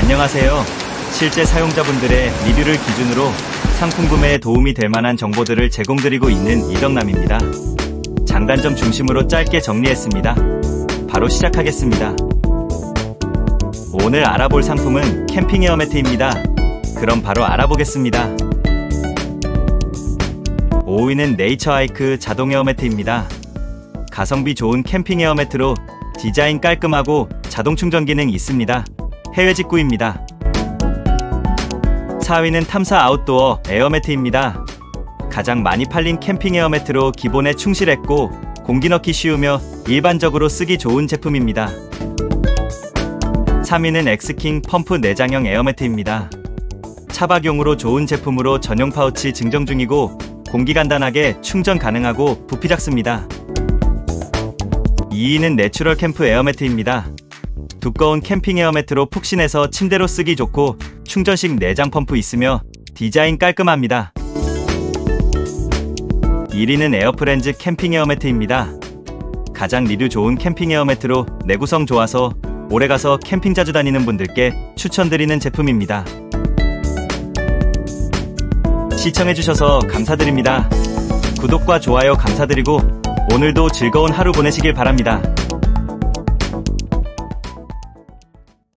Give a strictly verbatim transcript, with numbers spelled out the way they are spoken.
안녕하세요. 실제 사용자분들의 리뷰를 기준으로 상품 구매에 도움이 될 만한 정보들을 제공드리고 있는 이덕남입니다. 장단점 중심으로 짧게 정리했습니다. 바로 시작하겠습니다. 오늘 알아볼 상품은 캠핑 에어매트입니다. 그럼 바로 알아보겠습니다. 오 위는 네이처하이크 자동 에어매트입니다. 가성비 좋은 캠핑 에어매트로 디자인 깔끔하고 자동 충전 기능이 있습니다. 해외 직구입니다. 사 위는 탐사 아웃도어 에어매트입니다. 가장 많이 팔린 캠핑 에어매트로 기본에 충실했고 공기 넣기 쉬우며 일반적으로 쓰기 좋은 제품입니다. 삼 위는 엑스킹 펌프 내장형 에어매트입니다. 차박용으로 좋은 제품으로 전용 파우치 증정 중이고 공기 간단하게 충전 가능하고 부피 작습니다. 이 위는 내추럴 캠프 에어매트입니다. 두꺼운 캠핑 에어매트로 푹신해서 침대로 쓰기 좋고 충전식 내장 펌프 있으며 디자인 깔끔합니다. 일 위는 에어프렌즈 캠핑 에어매트입니다. 가장 리뷰 좋은 캠핑 에어매트로 내구성 좋아서 오래가서 캠핑 자주 다니는 분들께 추천드리는 제품입니다. 시청해주셔서 감사드립니다. 구독과 좋아요 감사드리고 오늘도 즐거운 하루 보내시길 바랍니다.